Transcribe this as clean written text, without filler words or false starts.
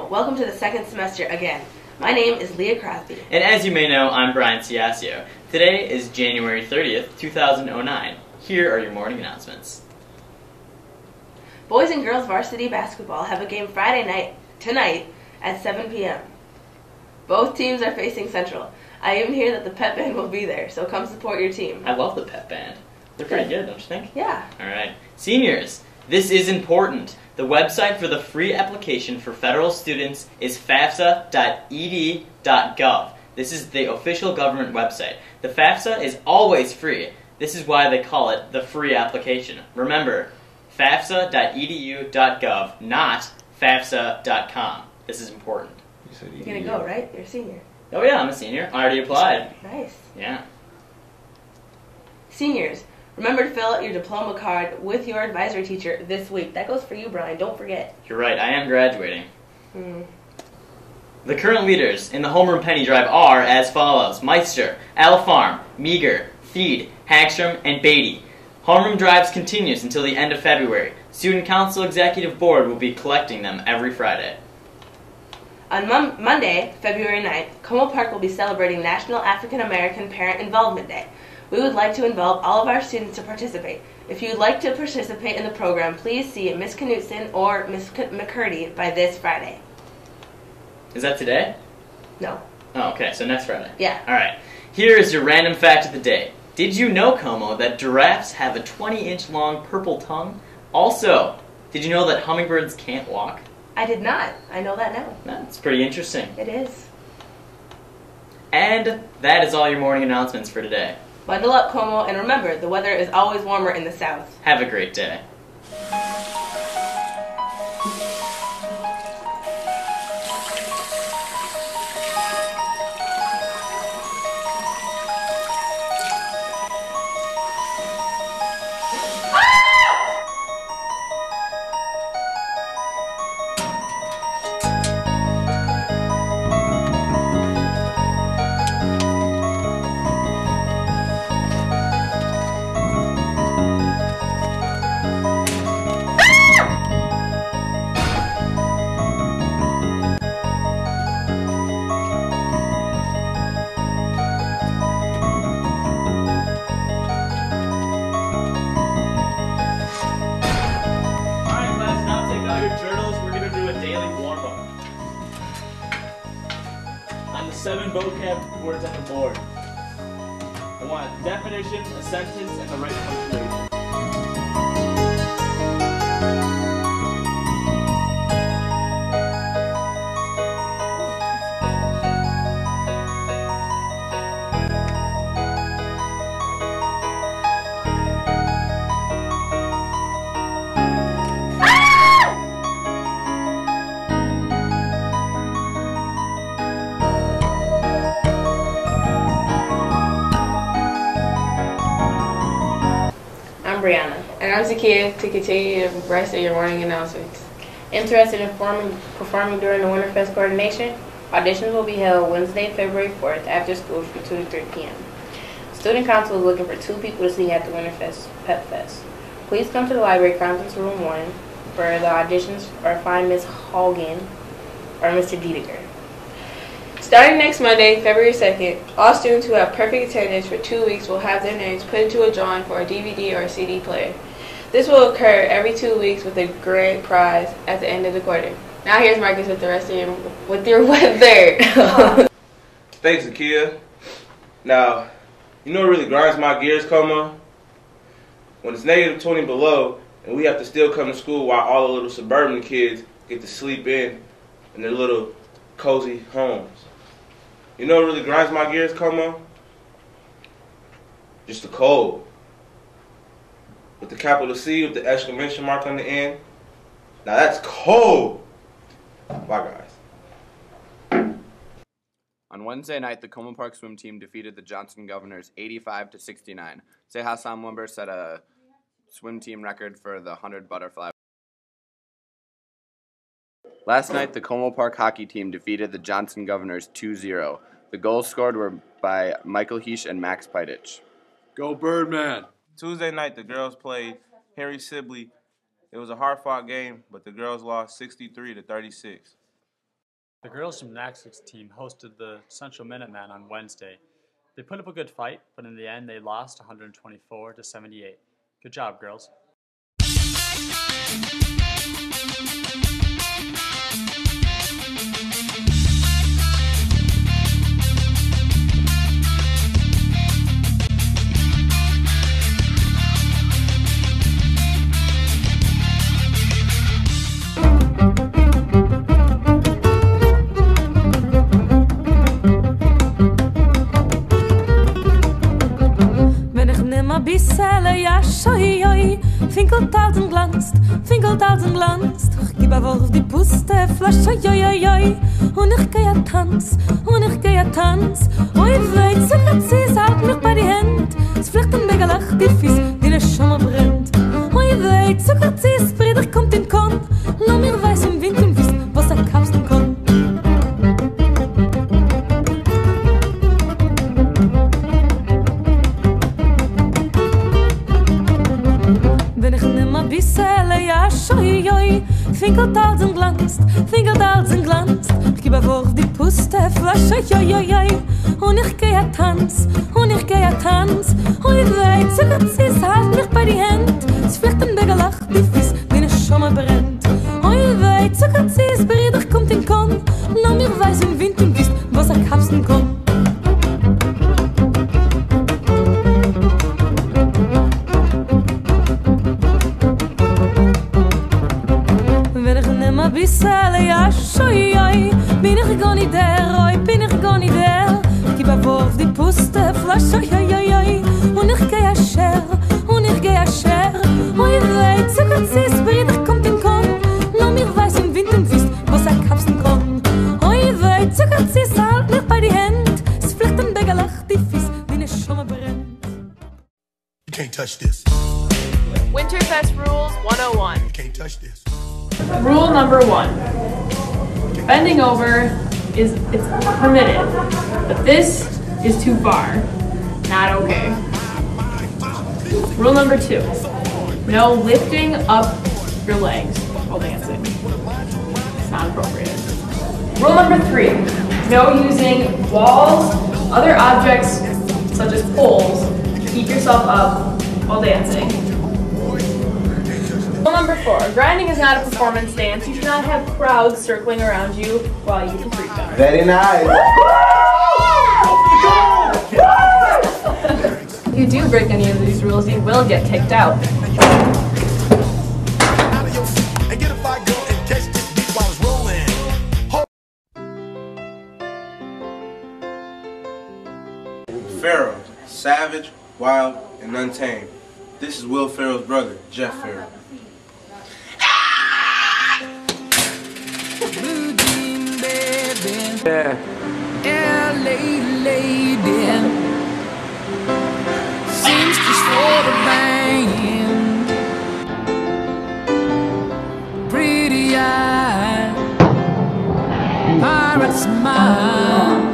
welcome to the second semester again. My name is Leah Crosby. And as you may know, I'm Brian Ciascio. Today is January 30th, 2009. Here are your morning announcements. Boys and girls varsity basketball have a game Friday night, tonight, at 7 p.m. Both teams are facing Central. I even hear that the pep band will be there, so come support your team. I love the pep band. They're pretty good, don't you think? Yeah. Alright. Seniors, this is important. The website for the free application for federal students is fafsa.ed.gov. This is the official government website. The FAFSA is always free. This is why they call it the free application. Remember, fafsa.edu.gov, not fafsa.com. This is important. You're going to go, right? You're a senior. Oh yeah, I'm a senior. I already applied. Nice. Yeah. Seniors, remember to fill out your diploma card with your advisory teacher this week. That goes for you, Brian. Don't forget. You're right. I am graduating. The current leaders in the homeroom penny drive are as follows: Meister, Al Farm, Meager, Feed, Hagstrom, and Beatty. Homeroom drives continues until the end of February. Student Council Executive Board will be collecting them every Friday. On Monday, February 9th, Como Park will be celebrating National African American Parent Involvement Day. We would like to involve all of our students to participate. If you would like to participate in the program, please see Ms. Knutson or Ms. McCurdy by this Friday. Is that today? No. Oh, okay, so next Friday. Yeah. Alright, here is your random fact of the day. Did you know, Como, that giraffes have a 20-inch long purple tongue? Also, did you know that hummingbirds can't walk? I did not. I know that now. That's pretty interesting. It is. And that is all your morning announcements for today. Bundle up, Como, and remember, the weather is always warmer in the south. Have a great day. On the 7 vocab words on the board, I want a definition, a sentence, and the right punctuation. I'm Brianna. And I'm Zakia to continue the rest of your morning announcements. Interested in performing during the Winterfest coordination? Auditions will be held Wednesday, February 4th after school from 2 to 3 p.m. Student Council is looking for 2 people to sing at the Winterfest Pep Fest. Please come to the library conference room 1 for the auditions or find Ms. Hogan or Mr. Diediger. Starting next Monday, February 2nd, all students who have perfect attendance for 2 weeks will have their names put into a drawing for a DVD or a CD player. This will occur every 2 weeks with a grand prize at the end of the quarter. Now here's Marcus with the rest of your weather. Thanks, Zakia. Now, you know what really grinds my gears, Como? When it's negative 20 below and we have to still come to school while all the little suburban kids get to sleep in their little cozy homes. You know what really grinds my gears, Como? Just the cold. With the capital C with the exclamation mark on the end. Now that's cold. Bye, guys. On Wednesday night, the Como Park swim team defeated the Johnson Governors 85-69. Seha Wimber set a swim team record for the 100 butterfly. Last night, the Como Park hockey team defeated the Johnson Governors 2-0. The goals scored were by Michael Heesh and Max Pidich. Go Birdman! Tuesday night, the girls played Harry Sibley. It was a hard-fought game, but the girls lost 63-36. The girls' gymnastics team hosted the Central Minutemen on Wednesday. They put up a good fight, but in the end they lost 124 to 78. Good job, girls. Ja, schoi, oi, Finkeltausend glanzt, ich geb a Wurf die Puste, Flasche, oi, oi, oi, und ich geh a Tanz, oi, weit, so präzis, halt mich bei die Hand, es fliegt ein mega Lach, die Fies, die ne Schumme brennt, oi, weit, so präzis, Frieder kommt in Korn, lau mir weiß im Wind und wisst, was Kapseln kann. Bissele, ja, schoi, oi, Finkeltausend glanzt, ich geb a Wurf die Puste, Flasche, oi, oi, oi, und ich geh a Tanz, oi, weit, so präzis, halt mich bei die Hand, es fliegt ein Begelach, die Fies, die ne Schumme brennt, oi, weit, so präzis, Brieder kommt in Korn, lau mir weiß im Wind und wisst, was Kapseln kann. Bissele, ja, schoi, oi, bin ich gar nicht der, ich geb a Wurf die Puste, Flasche, oi, oi, oi, und ich geh a Scher, oi, weit, so präzis, Brieder kommt in Korn, lau mir weiß im Wind und wisst, was Kapseln kann, oi, weit, so präzis, halt mich bei die Hand, es fliegt ein Begelach, die Fies, wie ne Schumme brennt. You can't touch this. Winterfest Rules 101. You can't touch this. Rule number 1. Bending over it's permitted, but this is too far. Not okay. Rule number 2. No lifting up your legs while dancing. It's not appropriate. Rule number 3. No using walls, other objects such as poles to keep yourself up while dancing. Rule number 4, grinding is not a performance dance. You should not have crowds circling around you while you can freak them. Very nice. If you do break any of these rules, you will get kicked out. Pharaoh, savage, wild, and untamed. This is Will Ferrell's brother, Jeff Ferrell. Yeah. LA lady sings just for the band. Pretty eye, pirate smile.